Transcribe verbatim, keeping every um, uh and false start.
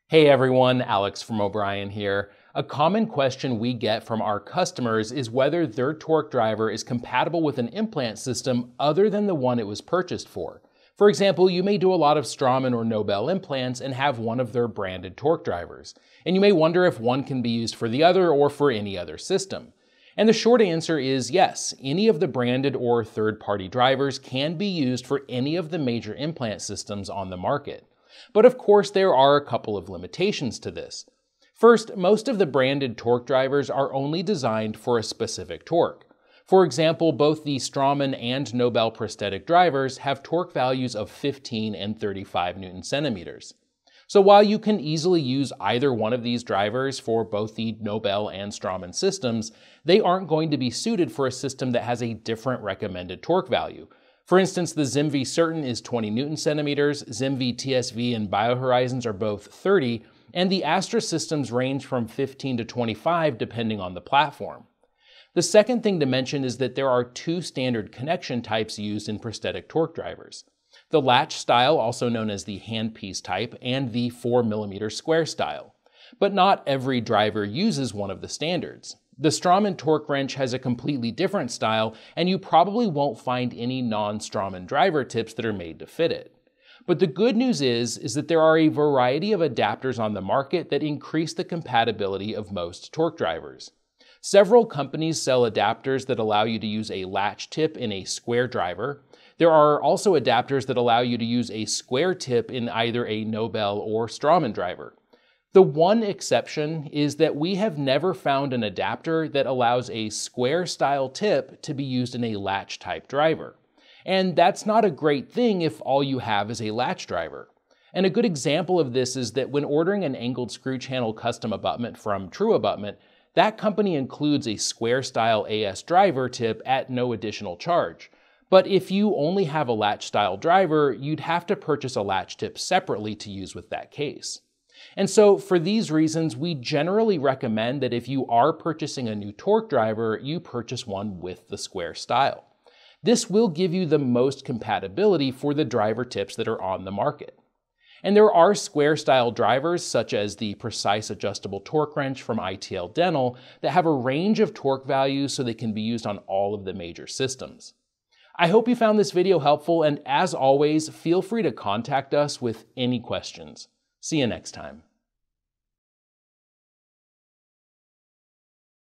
Hey everyone, Alex from O'Brien here. A common question we get from our customers is whether their torque driver is compatible with an implant system other than the one it was purchased for. For example, you may do a lot of Straumann or Nobel implants and have one of their branded torque drivers, and you may wonder if one can be used for the other or for any other system. And the short answer is yes, any of the branded or third-party drivers can be used for any of the major implant systems on the market. But of course, there are a couple of limitations to this. First, most of the branded torque drivers are only designed for a specific torque. For example, both the Straumann and Nobel prosthetic drivers have torque values of fifteen and thirty-five newton centimeters. So while you can easily use either one of these drivers for both the Nobel and Straumann systems, they aren't going to be suited for a system that has a different recommended torque value. For instance, the ZimV Certain is twenty newton centimeters, ZimV T S V and BioHorizons are both thirty, and the Astra systems range from fifteen to twenty-five depending on the platform. The second thing to mention is that there are two standard connection types used in prosthetic torque drivers. The latch style, also known as the handpiece type, and the four millimeter square style. But not every driver uses one of the standards. The Straumann torque wrench has a completely different style, and you probably won't find any non-Straumann driver tips that are made to fit it. But the good news is, is that there are a variety of adapters on the market that increase the compatibility of most torque drivers. Several companies sell adapters that allow you to use a latch tip in a square driver. There are also adapters that allow you to use a square tip in either a Nobel or Straumann driver. The one exception is that we have never found an adapter that allows a square style tip to be used in a latch type driver. And that's not a great thing if all you have is a latch driver. And a good example of this is that when ordering an angled screw channel custom abutment from True Abutment, that company includes a square style A S driver tip at no additional charge. But if you only have a latch style driver, you'd have to purchase a latch tip separately to use with that case. And so for these reasons, we generally recommend that if you are purchasing a new torque driver, you purchase one with the square style. This will give you the most compatibility for the driver tips that are on the market. And there are square style drivers such as the Precise Adjustable Torque Wrench from I T L Dental that have a range of torque values so they can be used on all of the major systems. I hope you found this video helpful, and as always, feel free to contact us with any questions. See you next time.